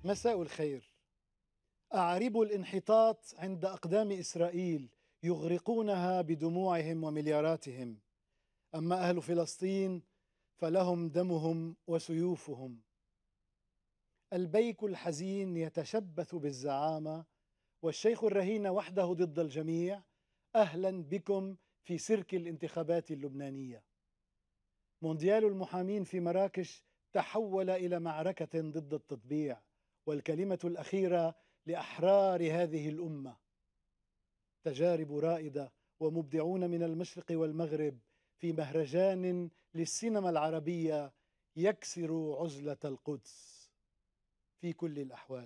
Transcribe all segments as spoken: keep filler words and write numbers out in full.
مساء الخير. أعرب الانحطاط عند أقدام إسرائيل يغرقونها بدموعهم وملياراتهم، أما أهل فلسطين فلهم دمهم وسيوفهم. البيك الحزين يتشبث بالزعامة، والشيخ الرهين وحده ضد الجميع. أهلا بكم في سيرك الانتخابات اللبنانية. مونديال المحامين في مراكش تحول إلى معركة ضد التطبيع، والكلمة الأخيرة لأحرار هذه الأمة. تجارب رائدة ومبدعون من المشرق والمغرب في مهرجان للسينما العربية يكسر عزلة القدس. في كل الأحوال،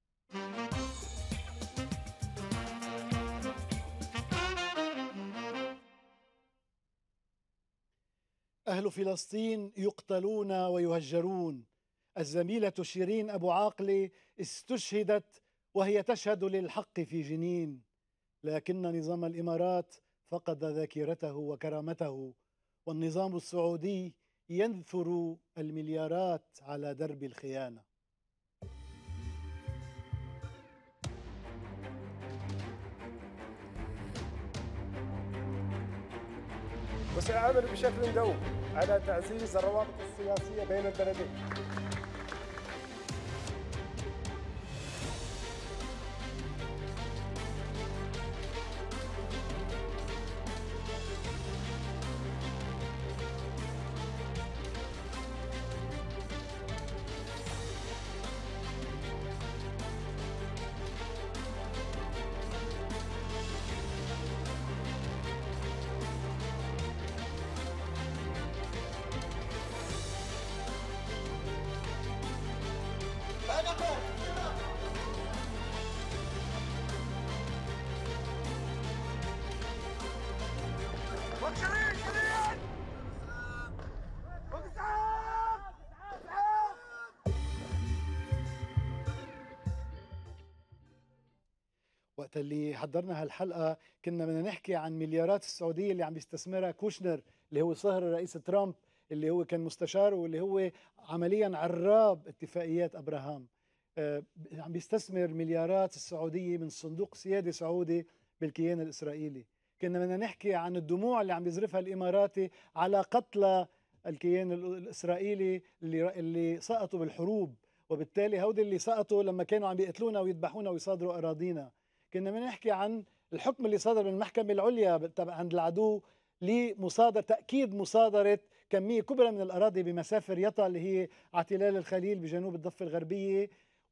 أهل فلسطين يقتلون ويهجرون. الزميلة شيرين أبو عاقلة استشهدت وهي تشهد للحق في جنين، لكن نظام الإمارات فقد ذاكرته وكرامته، والنظام السعودي ينثر المليارات على درب الخيانة. وسيعمل بشكل دوم على تعزيز الروابط السياسية بين البلدين. وقت اللي حضرنا هالحلقة كنا بدنا نحكي عن مليارات السعودية اللي عم بيستثمرها كوشنر، اللي هو صهر الرئيس ترامب، اللي هو كان مستشاره واللي هو عمليا عراب اتفاقيات أبراهام. آه عم بيستثمر مليارات السعودية من صندوق سيادي سعودي بالكيان الإسرائيلي. كنا بدنا نحكي عن الدموع اللي عم بيزرفها الإماراتي على قتلى الكيان الإسرائيلي اللي, اللي سقطوا بالحروب، وبالتالي هودي اللي سقطوا لما كانوا عم بيقتلونا ويذبحونا ويصادروا أراضينا. كنا بنحكي عن الحكم اللي صدر من المحكمة العليا عند العدو لمصادرة تأكيد مصادرة كمية كبرى من الأراضي بمسافة ريطة اللي هي على تلال الخليل بجنوب الضفة الغربية،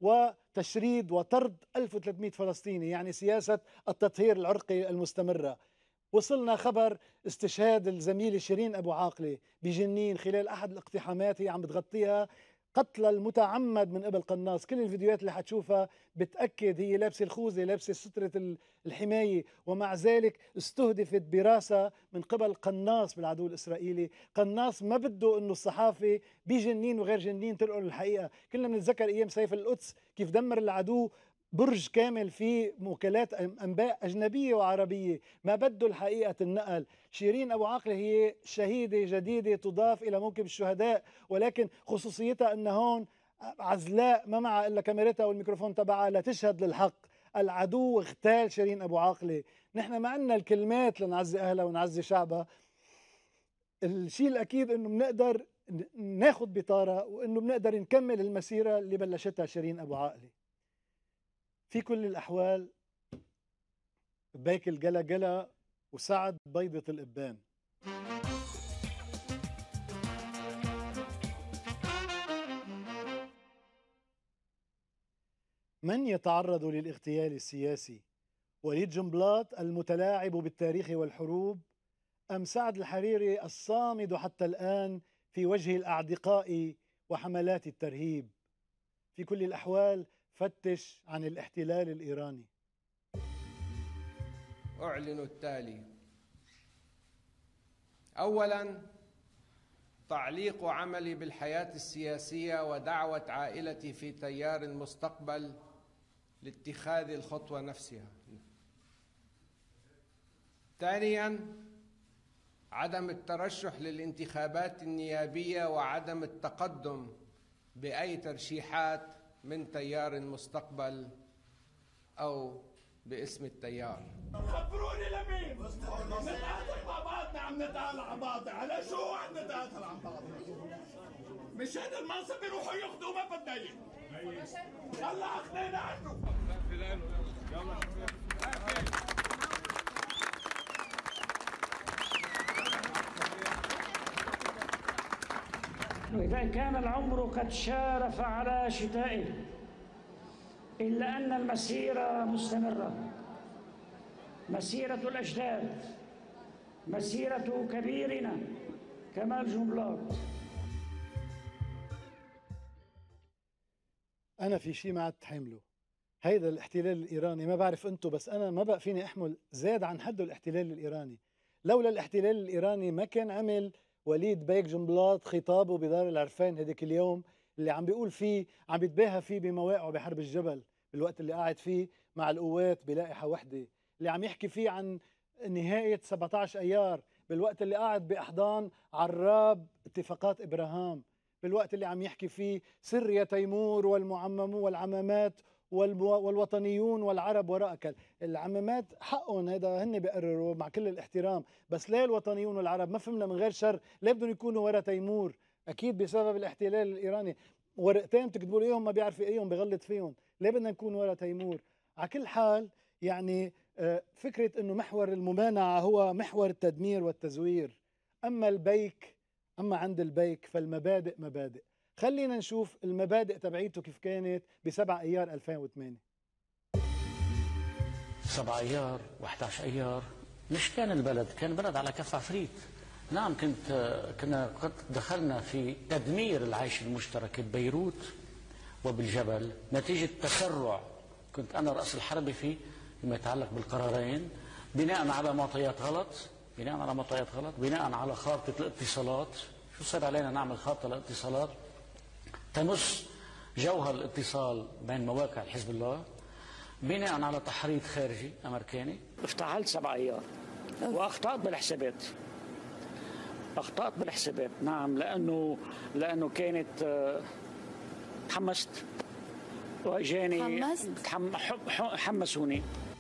وتشريد وطرد ألف وثلاثمئة فلسطيني، يعني سياسة التطهير العرقي المستمرة. وصلنا خبر استشهاد الزميلة شيرين أبو عاقلة بجنين خلال أحد الاقتحامات هي عم بتغطيها، قتل المتعمد من قبل قناص. كل الفيديوهات اللي حتشوفها بتأكد هي لابسة الخوذة، لابسة سترة الحماية، ومع ذلك استهدفت براسها من قبل قناص بالعدو الإسرائيلي. قناص ما بده إنه الصحافة بجنين وغير جنين تنقل الحقيقة. كلنا بنتذكر أيام سيف القدس كيف دمر العدو برج كامل في وكالات أنباء أجنبية وعربية. ما بده الحقيقة النقل. شيرين أبو عاقلة هي شهيدة جديدة تضاف إلى موكب الشهداء، ولكن خصوصيتها أن هون عزلاء ما معها إلا كاميرتها والميكروفون تبعها لتشهد للحق. العدو اغتال شيرين أبو عاقلة. نحن ما عندنا الكلمات لنعزي أهلها ونعزي شعبها. الشيء الأكيد أنه بنقدر ناخد بطارة، وأنه بنقدر نكمل المسيرة اللي بلشتها شيرين أبو عاقلة. في كل الأحوال، بيك الجلا جلا وسعد بيضة الإبان. من يتعرض للاغتيال السياسي؟ وليد جنبلاط المتلاعب بالتاريخ والحروب، أم سعد الحريري الصامد حتى الآن في وجه الأعدقاء وحملات الترهيب؟ في كل الأحوال، فتش عن الاحتلال الإيراني. أعلن التالي: أولاً، تعليق عملي بالحياة السياسية ودعوة عائلتي في تيار المستقبل لاتخاذ الخطوة نفسها. ثانياً، عدم الترشح للانتخابات النيابية وعدم التقدم بأي ترشيحات من تيار المستقبل أو باسم التيار. خبروني لمين؟ نتقاتل مع بعضنا، عم نتقاتل على بعض، على شو عم نتقاتل على بعض؟ مشان المنصب يروحوا ياخذوا ما بتضايق. يلا اخذنا عنه. وإذا كان العمر قد شارف على شتائه إلا أن المسيرة مستمرة، مسيرة الأجداد، مسيرة كبيرنا كمال جنبلاط. أنا في شيء ما أتحمله، هيدا الاحتلال الإيراني، ما بعرف أنتو بس أنا ما بقى فيني أحمل زاد عن حده الاحتلال الإيراني. لولا الاحتلال الإيراني ما كان عمل وليد بيك جنبلاط خطابه بدار العرفان هديك اليوم اللي عم بيقول فيه، عم بيتباهى فيه بمواقعه بحرب الجبل بالوقت اللي قاعد فيه مع القوات بلائحة وحدة، اللي عم يحكي فيه عن نهاية سبعة عشر أيار بالوقت اللي قاعد بأحضان عراب اتفاقات إبراهام، بالوقت اللي عم يحكي فيه سر يا تيمور والمعممون والعمامات والوطنيون والعرب وراءك. العمامات حقهم هذا هن بيقرروا مع كل الاحترام، بس ليه الوطنيون والعرب؟ ما فهمنا من غير شر ليه بدهم يكونوا ورا تيمور؟ اكيد بسبب الاحتلال الايراني، ورقتين بتكتبوا لي اياهم ما بيعرف ايهم بغلط فيهم، ليه بدنا نكون ورا تيمور؟ على كل حال يعني فكره انه محور الممانعه هو محور التدمير والتزوير، اما البيك اما عند البيك فالمبادئ مبادئ. خلينا نشوف المبادئ تبعيته كيف كانت بسبع ايار ألفين وثمانية. سبع ايار وأحد عشر ايار مش كان البلد، كان البلد على كف عفريت. نعم كنت كنا قد دخلنا في تدمير العيش المشترك ببيروت وبالجبل نتيجة تسرع كنت أنا رأس الحربة فيه فيما يتعلق بالقرارين، بناء على معطيات غلط، بناء على معطيات غلط، بناء على خارطة الاتصالات. شو صار علينا نعمل خارطة الاتصالات تمس جوهر الاتصال بين مواقع حزب الله بناء على تحريض خارجي امريكاني. افتعلت سبع ايار واخطات بالحسابات، اخطات بالحسابات نعم، لانه لانه كانت تحمست واجاني حمست حمسوني.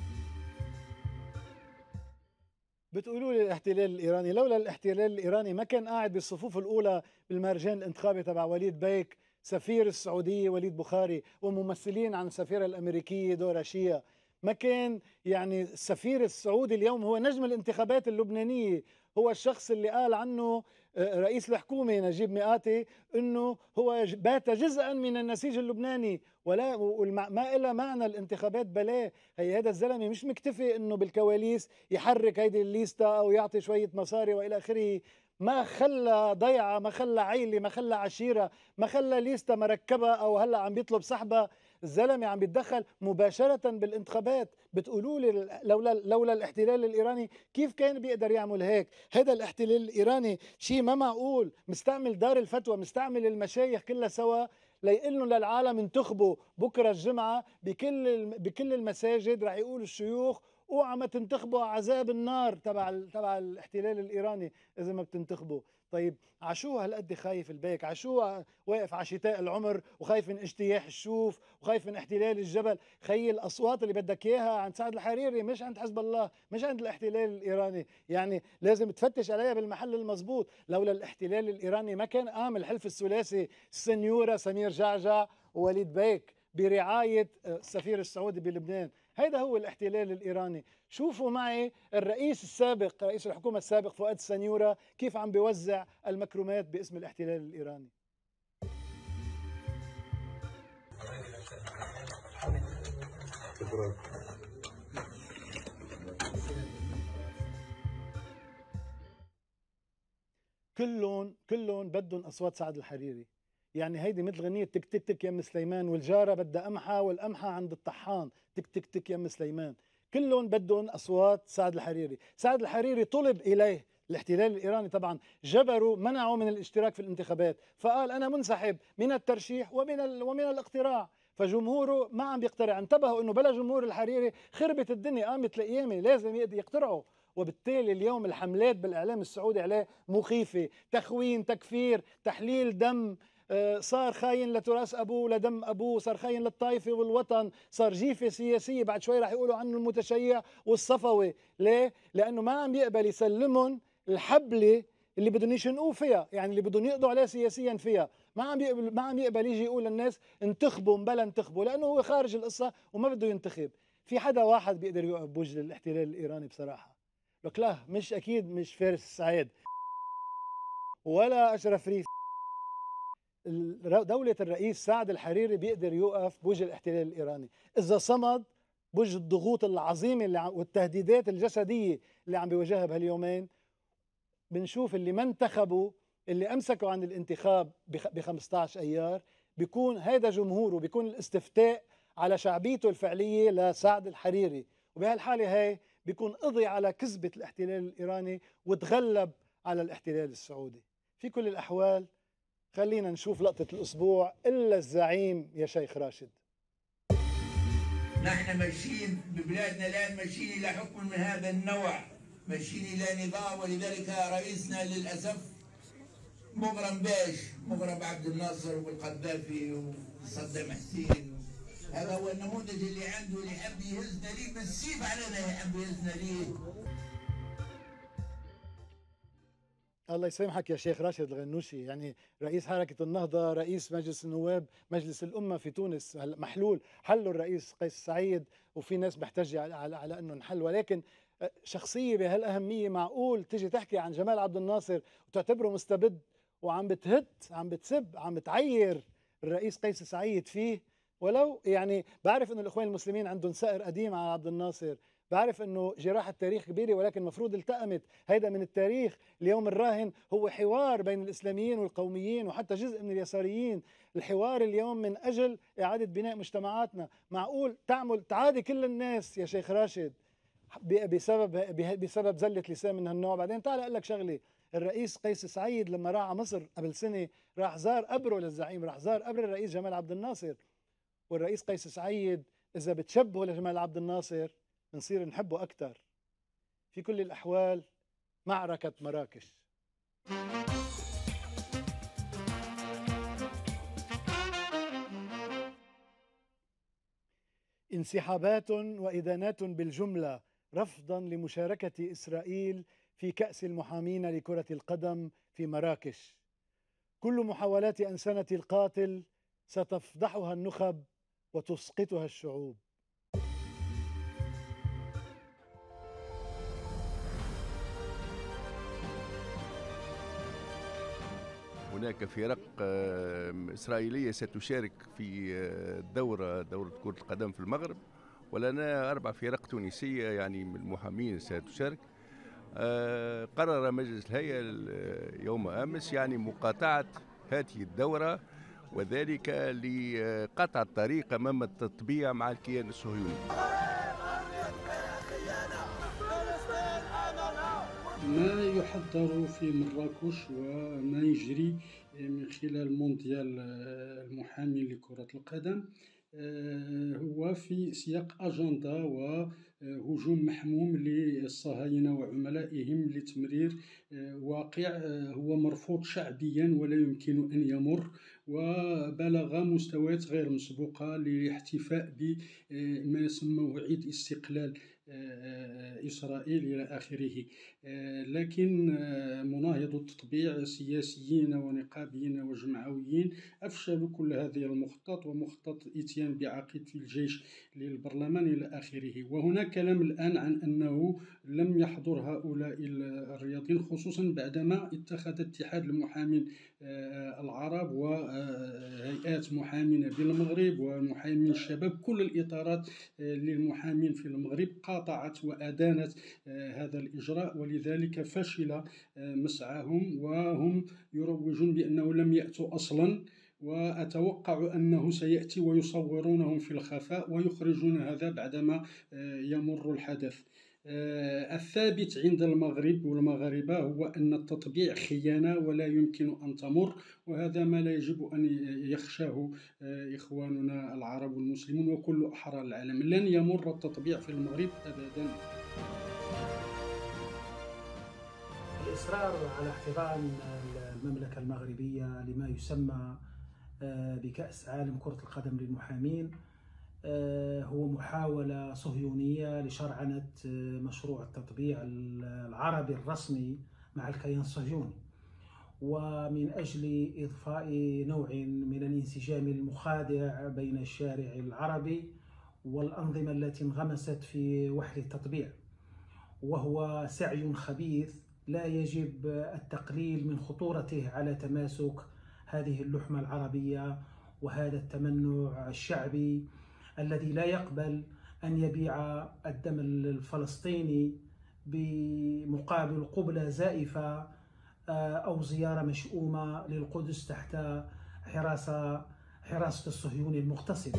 بتقولوا لي الاحتلال الايراني، لولا الاحتلال الايراني ما كان قاعد بالصفوف الاولى بالمهرجان الانتخابي تبع وليد بيك سفير السعوديه وليد بخاري وممثلين عن السفيره الامريكيه دورا شيا، ما كان يعني السفير السعودي اليوم هو نجم الانتخابات اللبنانيه، هو الشخص اللي قال عنه رئيس الحكومه نجيب مئاتي انه هو بات جزءا من النسيج اللبناني، ولا ما إلا معنى الانتخابات بلاه. هي هذا الزلمه مش مكتفي انه بالكواليس يحرك هيدي الليستا او يعطي شويه مصاري والى اخره، ما خلى ضيعه، ما خلى عيله، ما خلى عشيره، ما خلى ليستا مركبه او هلا عم بيطلب سحبه. الزلمه عم بيتدخل مباشره بالانتخابات. بتقولوا لي لولا لولا الاحتلال الايراني كيف كان بيقدر يعمل هيك؟ هذا الاحتلال الايراني شيء ما معقول، مستعمل دار الفتوى، مستعمل المشايخ كلها سوا ليقولوا للعالم انتخبوا بكره الجمعه بكل بكل المساجد، رح يقولوا الشيوخ اوعى ما تنتخبوا عذاب النار تبع تبع الاحتلال الايراني اذا ما بتنتخبوا. طيب عشو هالقد خايف البيك؟ عشو واقف على شتاء العمر وخايف من اجتياح الشوف وخايف من احتلال الجبل؟ خيي الاصوات اللي بدك اياها عند سعد الحريري مش عند حزب الله، مش عند الاحتلال الايراني، يعني لازم تفتش عليها بالمحل المضبوط. لولا الاحتلال الايراني ما كان قام الحلف الثلاثي السنيوره سمير جعجع ووليد بيك برعايه السفير السعودي بلبنان. هيدا هو الاحتلال الإيراني. شوفوا معي الرئيس السابق، رئيس الحكومة السابق فؤاد السنيورة كيف عم بيوزع المكرمات باسم الاحتلال الإيراني. كلهم كلهم بدهم أصوات سعد الحريري، يعني هيدي مثل غنية تك تك تك يم سليمان، والجارة بدها قمحة والقمحة عند الطحان، تك تك تك يم سليمان. كلهم بدهم أصوات سعد الحريري. سعد الحريري طلب إليه الاحتلال الإيراني طبعا جبروا منعوا من الاشتراك في الانتخابات، فقال أنا منسحب من الترشيح ومن ومن الاقتراع. فجمهوره ما عم بيقترع، انتبهوا انه بلا جمهور الحريري خربت الدنيا، قامت القيامة، لازم يقترعوا. وبالتالي اليوم الحملات بالإعلام السعودي عليه مخيفة، تخوين، تكفير، تحليل دم، صار خاين لتراث أبوه، لدم أبوه، صار خاين للطائفة والوطن، صار جيفة سياسية، بعد شوي راح يقولوا عنه المتشيع والصفوي. ليه؟ لأنه ما عم يقبل يسلمهم الحبلة اللي بدهم يشنقوه فيها، يعني اللي بدهم يقضوا عليه سياسيا فيها. ما عم يقبل ما عم يقبل يجي يقول للناس انتخبوا بلا انتخبوا، لأنه هو خارج القصة وما بده ينتخب. في حدا واحد بيقدر يوقف بوجه الاحتلال الإيراني بصراحة. لك لا، مش أكيد مش فارس السعيد ولا أشرف ريف. دولة الرئيس سعد الحريري بيقدر يوقف بوجه الاحتلال الإيراني إذا صمد بوجه الضغوط العظيمة اللي والتهديدات الجسدية اللي عم بيواجهها بهاليومين. بنشوف اللي ما انتخبوا، اللي أمسكوا عن الانتخاب ب خمسة عشر أيار، بيكون هذا جمهوره، بيكون الاستفتاء على شعبيته الفعلية لسعد الحريري، وبهالحالة هاي بيكون قضي على كذبة الاحتلال الإيراني وتغلب على الاحتلال السعودي. في كل الأحوال خلينا نشوف لقطة الأسبوع. إلا الزعيم يا شيخ راشد. نحن ماشيين ببلادنا الآن، ماشيين إلى حكم من هذا النوع، ماشيين إلى نظام، ولذلك رئيسنا للأسف مغرم باش مغرم عبد الناصر والقذافي وصدام حسين. هذا هو النموذج اللي عنده، اللي يحب يهزنا ليه بالسيف علينا، يحب يهزنا ليه. الله يسامحك يا شيخ راشد الغنوشي، يعني رئيس حركة النهضة، رئيس مجلس النواب، مجلس الأمة في تونس، محلول حلوا الرئيس قيس سعيد، وفي ناس بحتج على, على, على أنه انحل، ولكن شخصية بهالأهمية معقول تيجي تحكي عن جمال عبد الناصر وتعتبره مستبد، وعم بتهت عم بتسب عم بتعير الرئيس قيس سعيد فيه؟ ولو يعني بعرف أنه الإخوان المسلمين عندهم سائر قديم على عبد الناصر، بعرف انه جراحة التاريخ كبيرة، ولكن المفروض التأمت هيدا من التاريخ. اليوم الراهن هو حوار بين الإسلاميين والقوميين وحتى جزء من اليساريين. الحوار اليوم من أجل إعادة بناء مجتمعاتنا. معقول تعمل تعادي كل الناس يا شيخ راشد بسبب بسبب زلة لسان من هالنوع؟ بعدين تعال أقول لك شغلة، الرئيس قيس سعيد لما راح على مصر قبل سنة راح زار قبره للزعيم، راح زار قبر الرئيس جمال عبد الناصر. والرئيس قيس سعيد إذا بتشبهه لجمال عبد الناصر نصير نحبه أكثر. في كل الأحوال معركة مراكش. انسحابات وإدانات بالجملة رفضا لمشاركة إسرائيل في كأس المحامين لكرة القدم في مراكش. كل محاولات أنسنة القاتل ستفضحها النخب وتسقطها الشعوب. هناك فرق إسرائيلية ستشارك في دورة دورة كرة القدم في المغرب، ولنا أربع فرق تونسية يعني من المحامين ستشارك. قرر مجلس الهيئة يوم أمس يعني مقاطعة هذه الدورة، وذلك لقطع الطريق أمام التطبيع مع الكيان الصهيوني. ما يحضر في مراكش وما يجري من خلال مونديال المحامي لكرة القدم هو في سياق أجندة وهجوم محموم للصهاينة وعملائهم لتمرير واقع هو مرفوض شعبيا ولا يمكن أن يمر، وبلغ مستويات غير مسبوقة لاحتفاء بما يسمى عيد استقلال إسرائيل إلى آخره. لكن مناهضو التطبيع سياسيين ونقابيين وجمعويين أفشلوا كل هذه المخطط، ومخطط إتيان بعقيد في الجيش للبرلمان إلى آخره. وهناك كلام الآن عن أنه لم يحضر هؤلاء الرياضيين، خصوصا بعدما اتخذ اتحاد المحامين العرب وهيئات محامين بالمغرب ومحامين الشباب كل الإطارات للمحامين في المغرب قاطعت وأدانت هذا الإجراء، ولذلك فشل مسعاهم وهم يروجون بأنه لم يأتوا أصلا، وأتوقع أنه سيأتي ويصورونهم في الخفاء ويخرجون هذا بعدما يمر الحدث. الثابت عند المغرب والمغاربة هو أن التطبيع خيانة ولا يمكن أن تمر، وهذا ما لا يجب أن يخشاه إخواننا العرب والمسلمون وكل أحرار العالم. لن يمر التطبيع في المغرب أبدا. الإصرار على احتضان المملكة المغربية لما يسمى بكأس عالم كرة القدم للمحامين هو محاولة صهيونية لشرعنة مشروع التطبيع العربي الرسمي مع الكيان الصهيوني، ومن أجل إضفاء نوع من الانسجام المخادع بين الشارع العربي والأنظمة التي انغمست في وحل التطبيع، وهو سعي خبيث لا يجب التقليل من خطورته على تماسك هذه اللحمة العربية وهذا التمنع الشعبي الذي لا يقبل أن يبيع الدم الفلسطيني بمقابل قبلة زائفة أو زيارة مشؤومة للقدس تحت حراسة حراسة الصهيوني المغتصب.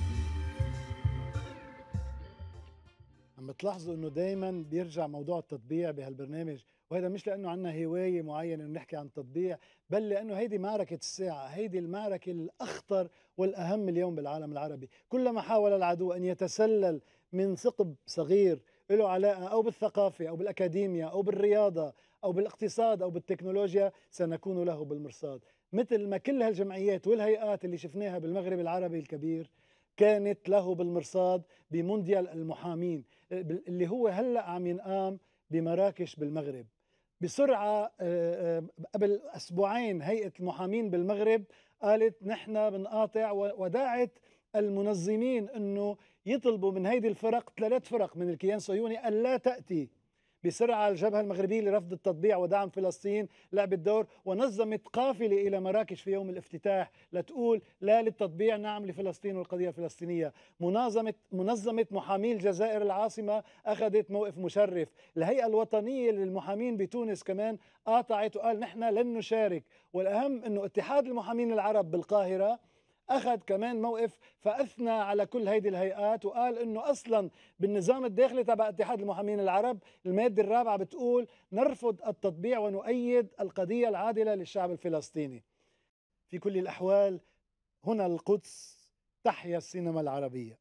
عم بتلاحظوا انه دائما بيرجع موضوع التطبيع بهالبرنامج، وهذا مش لانه عندنا هوايه معينه انه نحكي عن التطبيع، بل لانه هيدي معركه الساعه، هيدي المعركه الاخطر والاهم اليوم بالعالم العربي. كلما حاول العدو ان يتسلل من ثقب صغير له علاقه او بالثقافه او بالاكاديميا او بالرياضه او بالاقتصاد او بالتكنولوجيا سنكون له بالمرصاد، مثل ما كل هالجمعيات والهيئات اللي شفناها بالمغرب العربي الكبير كانت له بالمرصاد بمونديال المحامين اللي هو هلا عم ينقام بمراكش بالمغرب بسرعه. قبل اسبوعين هيئه المحامين بالمغرب قالت نحن بنقاطع، ودعت المنظمين انه يطلبوا من هيدي الفرق، ثلاث فرق من الكيان الصهيوني، الا تاتي بسرعه الجبهه المغربيه لرفض التطبيع ودعم فلسطين لعبت دور، ونظمت قافله الى مراكش في يوم الافتتاح لتقول لا للتطبيع نعم لفلسطين والقضيه الفلسطينيه. منظمه منظمه محامي الجزائر العاصمه اخذت موقف مشرف، الهيئه الوطنيه للمحامين بتونس كمان قاطعت وقال نحن لن نشارك، والاهم انه اتحاد المحامين العرب بالقاهره أخذ كمان موقف فأثنى على كل هيدي الهيئات وقال إنه أصلا بالنظام الداخلي تبع اتحاد المحامين العرب المادة الرابعة بتقول نرفض التطبيع ونؤيد القضية العادلة للشعب الفلسطيني. في كل الأحوال هنا القدس، تحيا السينما العربية.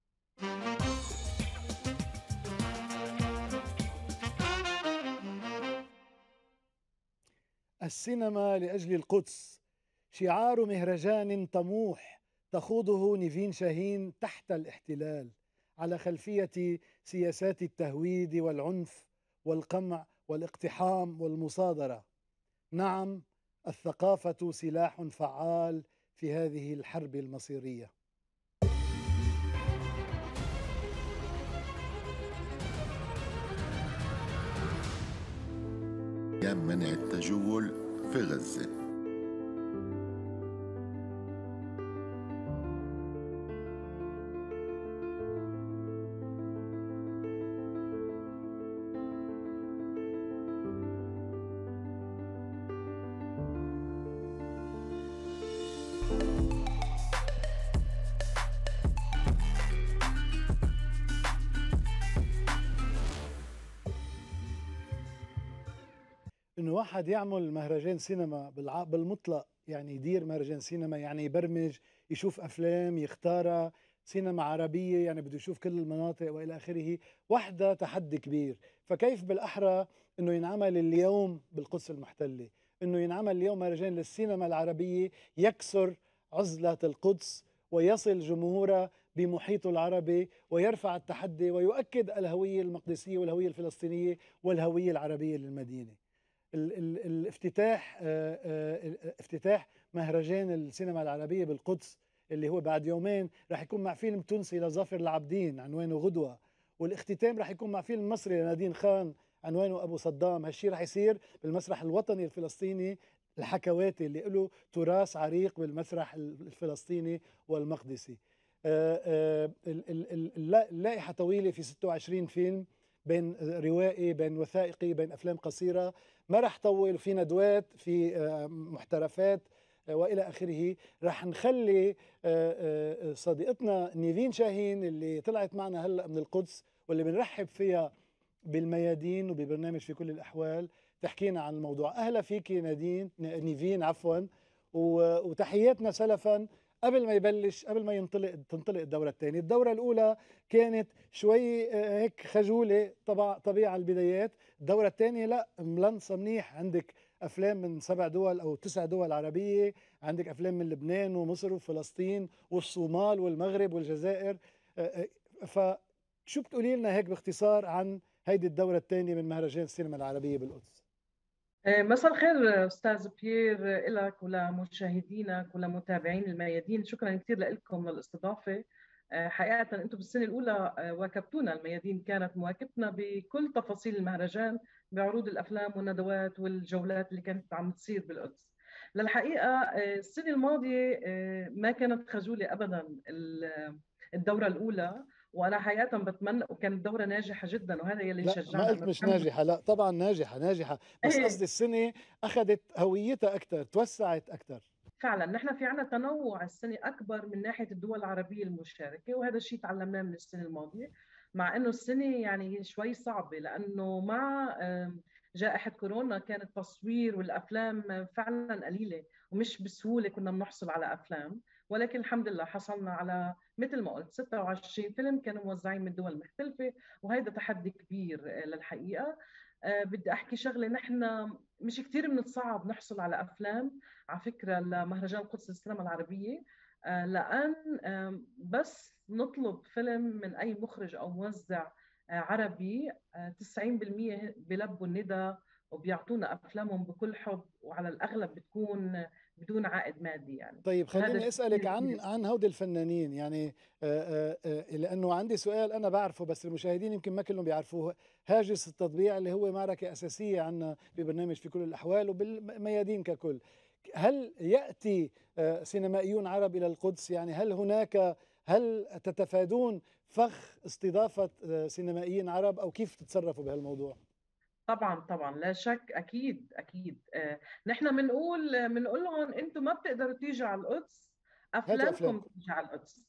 السينما لأجل القدس شعار مهرجان طموح تخوضه نيفين شاهين تحت الاحتلال على خلفية سياسات التهويد والعنف والقمع والاقتحام والمصادرة. نعم، الثقافة سلاح فعال في هذه الحرب المصيرية. أيام منع التجول في غزة. إنه واحد يعمل مهرجان سينما بالمطلق، يعني يدير مهرجان سينما، يعني يبرمج، يشوف أفلام يختارها، سينما عربية يعني بده يشوف كل المناطق وإلى آخره، وحدة تحدي كبير. فكيف بالأحرى إنه ينعمل اليوم بالقدس المحتلة، إنه ينعمل اليوم مهرجان للسينما العربية يكسر عزلة القدس ويصل جمهورها بمحيطه العربي ويرفع التحدي ويؤكد الهوية المقدسية والهوية الفلسطينية والهوية العربية للمدينة. الافتتاح افتتاح مهرجان السينما العربية بالقدس اللي هو بعد يومين راح يكون مع فيلم تونسي لظافر العابدين عنوانه غدوة، والاختتام راح يكون مع فيلم مصري لنادين خان عنوانه أبو صدام. هالشي راح يصير بالمسرح الوطني الفلسطيني الحكواتي اللي له تراث عريق بالمسرح الفلسطيني والمقدسي. اللائحة طويلة، في ستة وعشرين فيلم بين روائي بين وثائقي بين أفلام قصيرة، ما رح طول، في ندوات، في محترفات وإلى آخره. رح نخلي صديقتنا نيفين شاهين اللي طلعت معنا هلأ من القدس واللي بنرحب فيها بالميادين وببرنامج في كل الأحوال تحكينا عن الموضوع. أهلا فيك نادين نيفين عفوا، وتحياتنا سلفا قبل ما يبلش قبل ما ينطلق تنطلق الدورة الثانية. الدورة الأولى كانت شوي هيك خجولة طبع طبيعة البدايات، الدورة الثانية لا ملنصة منيح، عندك افلام من سبع دول او تسع دول عربيه، عندك افلام من لبنان ومصر وفلسطين والصومال والمغرب والجزائر. فشو بتقولي لنا هيك باختصار عن هيدي الدوره الثانيه من مهرجان السينما العربيه بالقدس؟ مساء الخير استاذ بيير، لك ولمشاهدينك ولمتابعين الميادين. شكرا كثير لكم للاستضافه. حقيقه انتم بالسنه الاولى واكبتونا، الميادين كانت مواكبتنا بكل تفاصيل المهرجان بعروض الافلام والندوات والجولات اللي كانت عم تصير بالقدس. للحقيقه السنه الماضيه ما كانت خجوله ابدا الدوره الاولى، وانا حقيقه بتمنى، وكانت دوره ناجحه جدا، وهذا يلي لا شجعنا. ما قلت مش ناجحه، لا طبعا ناجحه ناجحه، بس قصدي السنه اخذت هويتها اكثر، توسعت اكثر. فعلا نحن في عنا تنوع السنه اكبر من ناحيه الدول العربيه المشاركه، وهذا الشيء تعلمناه من السنه الماضيه، مع انه السنه يعني شوي صعبه لانه مع جائحه كورونا كان التصوير والافلام فعلا قليله ومش بسهوله كنا بنحصل على افلام، ولكن الحمد لله حصلنا على مثل ما قلت ستة وعشرين فيلم كانوا موزعين من دول مختلفه، وهذا تحدي كبير للحقيقه. أه بدي احكي شغله، نحن مش كثير بنتصعب نحصل على افلام على فكره لمهرجان القدس للسينما العربيه، أه لان أه بس نطلب فيلم من اي مخرج او موزع أه عربي أه تسعين بالمئة بلبوا الندى وبيعطونا افلامهم بكل حب، وعلى الاغلب بتكون بدون عائد مادي يعني. طيب خليني اسالك عن عن هودي الفنانين، يعني آآ آآ لانه عندي سؤال انا بعرفه بس المشاهدين يمكن ما كلهم بيعرفوه. هاجس التطبيع اللي هو معركه اساسيه عندنا ببرنامج في كل الاحوال وبالميادين ككل، هل ياتي سينمائيون عرب الى القدس؟ يعني هل هناك هل تتفادون فخ استضافه سينمائيين عرب او كيف تتصرفوا بهالموضوع؟ طبعا طبعا لا شك، اكيد اكيد. آه نحن بنقول بنقول لهم انتم ما بتقدروا تيجوا على القدس، افلامكم تيجي على القدس.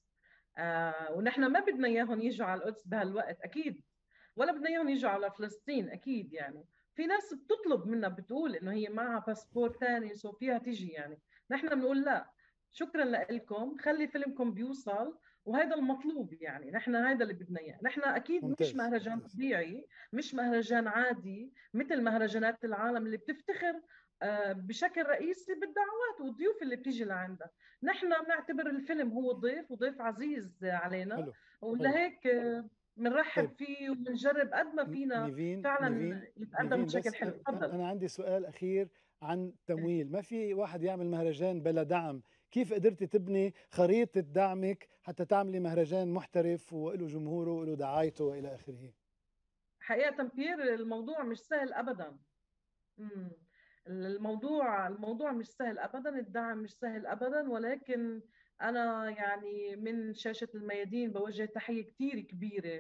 آه ونحن ما بدنا اياهم يجوا على القدس بهالوقت اكيد، ولا بدنا اياهم يجوا على فلسطين اكيد. يعني في ناس بتطلب منا بتقول انه هي معها باسبور ثاني سو فيها تيجي، يعني نحن بنقول لا، شكرا لكم، خلي فيلمكم بيوصل، وهذا المطلوب. يعني نحن هذا اللي بدنا اياه. نحن اكيد ممتاز. مش مهرجان طبيعي، مش مهرجان عادي مثل مهرجانات العالم اللي بتفتخر بشكل رئيسي بالدعوات والضيوف اللي بتيجي لعندها. نحن بنعتبر الفيلم هو ضيف وضيف عزيز علينا، ولهيك بنرحب طيب. فيه وبنجرب قد ما فينا نيفين فعلا نيفين يتقدم بشكل حلو. تفضل. انا عندي سؤال اخير عن تمويل. ما في واحد يعمل مهرجان بلا دعم، كيف قدرتي تبني خريطة دعمك حتى تعملي مهرجان محترف وله جمهوره وله دعايته وإلى آخره؟ حقيقة بيير الموضوع مش سهل أبدا. مم. الموضوع الموضوع مش سهل أبدا، الدعم مش سهل أبدا، ولكن أنا يعني من شاشة الميادين بوجه تحية كتير كبيرة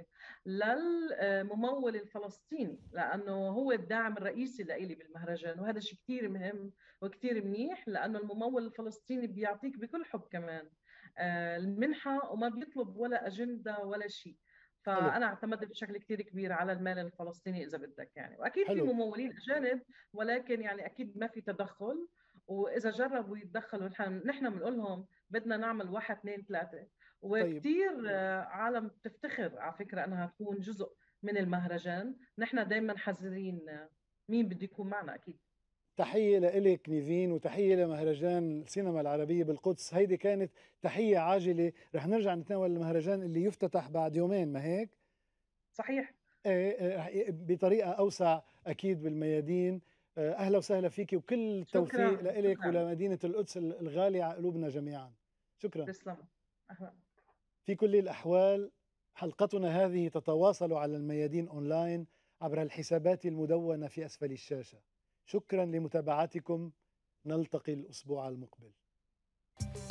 للممول الفلسطيني، لأنه هو الداعم الرئيسي لإلي بالمهرجان، وهذا شيء كتير مهم وكتير منيح، لأنه الممول الفلسطيني بيعطيك بكل حب كمان المنحة وما بيطلب ولا أجندة ولا شيء. فأنا اعتمدت بشكل كتير كبير على المال الفلسطيني إذا بدك يعني، وأكيد حلو. في ممولين أجانب، ولكن يعني أكيد ما في تدخل، وإذا جربوا يتدخلوا نحن بنقول لهم بدنا نعمل واحد اثنين ثلاثة. وكتير طيب. عالم بتفتخر على فكرة أنها تكون جزء من المهرجان. نحن دايما حذرين مين بده يكون معنا. أكيد تحية لإلك نيفين، وتحية لمهرجان السينما العربية بالقدس. هيدي كانت تحية عاجلة، رح نرجع نتناول المهرجان اللي يفتتح بعد يومين، ما هيك؟ صحيح. بطريقة أوسع أكيد بالميادين. أهلا وسهلا فيك وكل التوفيق لإلك ولمدينة القدس الغالية على قلوبنا جميعا. شكرا. تسلم. أهلا. في كل الأحوال حلقتنا هذه تتواصل على الميادين أونلاين عبر الحسابات المدونة في أسفل الشاشة. شكرا لمتابعتكم، نلتقي الأسبوع المقبل.